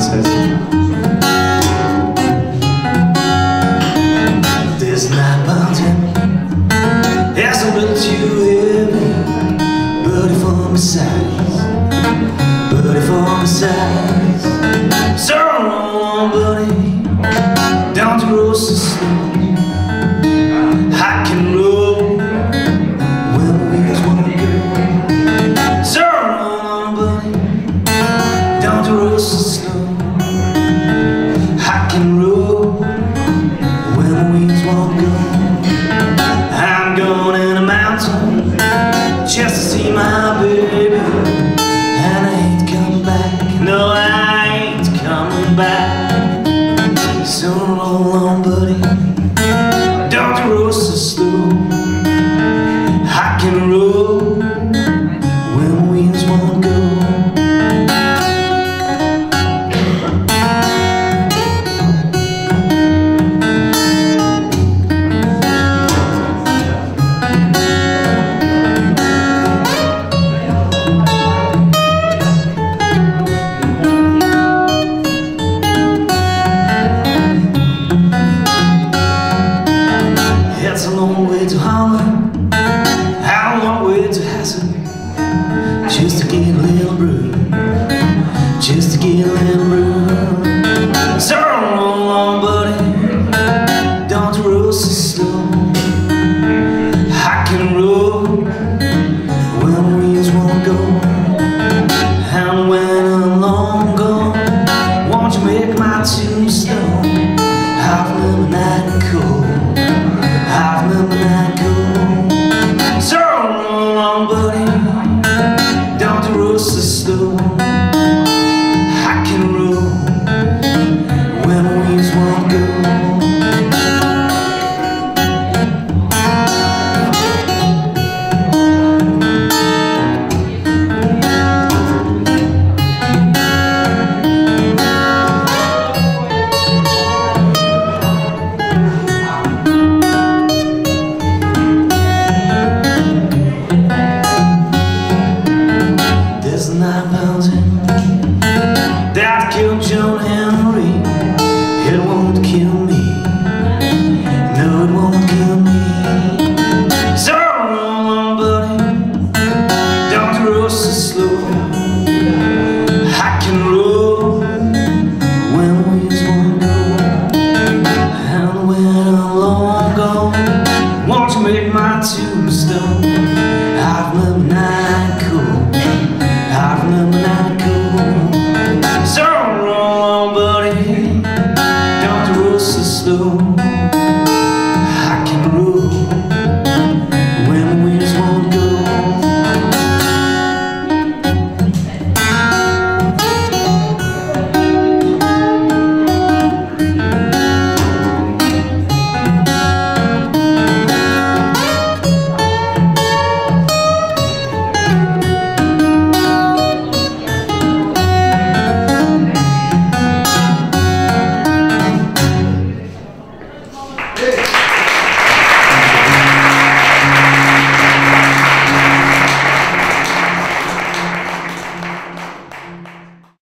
says. This night mountain hasn't been too heavy, buddy for my size, buddy for my size. So long, buddy, down to roast the snow. I can roll when the wheels won't go. So long, buddy, down to roast the snow. I can roll when the wheels won't go. I'm going in a mountain just to see my baby, and I ain't coming back. No, I ain't coming back. So long, buddy, down to roast the slow. I can roll when the wheels won't go. It's a long way to Holland, a long way to Hassan, just to get a little brew, just to get a little brew. So long, buddy, don't roast it slow. I can roll